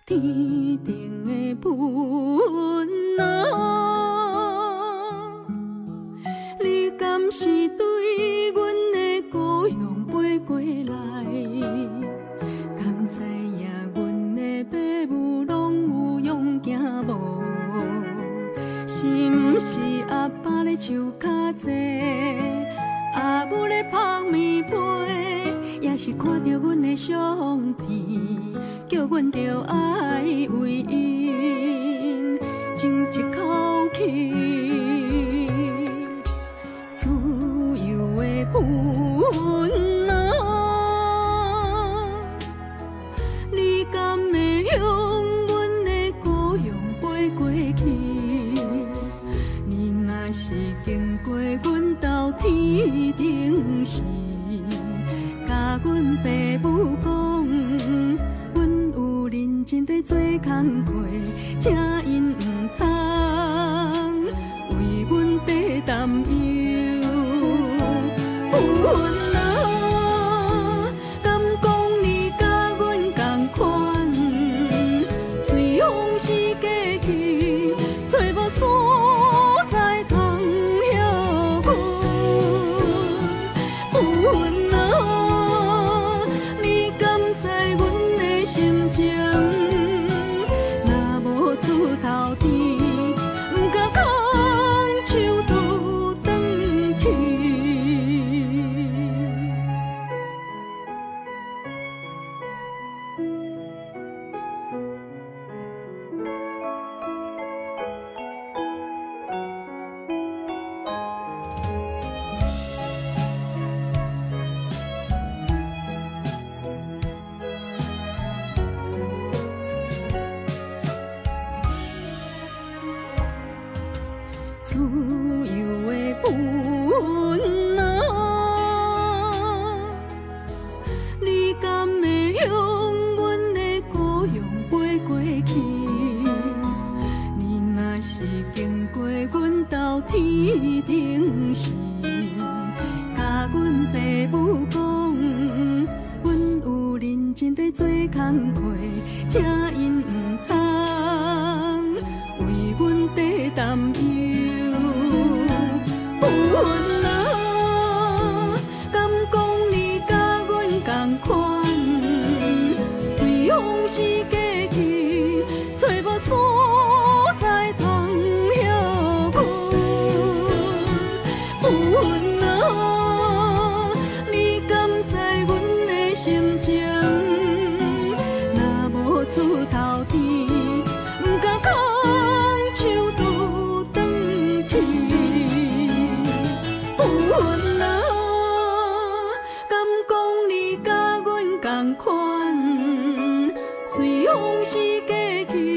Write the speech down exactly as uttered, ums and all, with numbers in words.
天顶的云啊，你敢是对阮的故乡飞过来？敢知影阮的父母拢有勇行无？是毋是阿爸咧唱卡济，阿母咧拍棉被，也是看着阮的相片，叫阮着爱为因争一口气。自由的云啊，你敢会向阮的故乡飞过去？你若是经过阮兜天顶时，甲阮父母讲，阮有认真地做工课，请因毋通为阮地担忧。云啊，敢讲你甲阮同款，随风势过去，找无所在通休困。云啊，你敢知阮的心情？若无出头天，毋敢空手倒转去。自由的云啊，你敢会向阮的故乡飞过去？你若是经过阮兜天顶时，甲阮父母讲，阮有认真地做工课，请因毋通为阮地担忧。云啊，敢讲你甲阮同款，随风势过去，找无所在通休困。云啊，你敢知阮的心情？若无出头天，毋敢空手倒转去。云啊，敢讲你甲阮同款，随风势过去。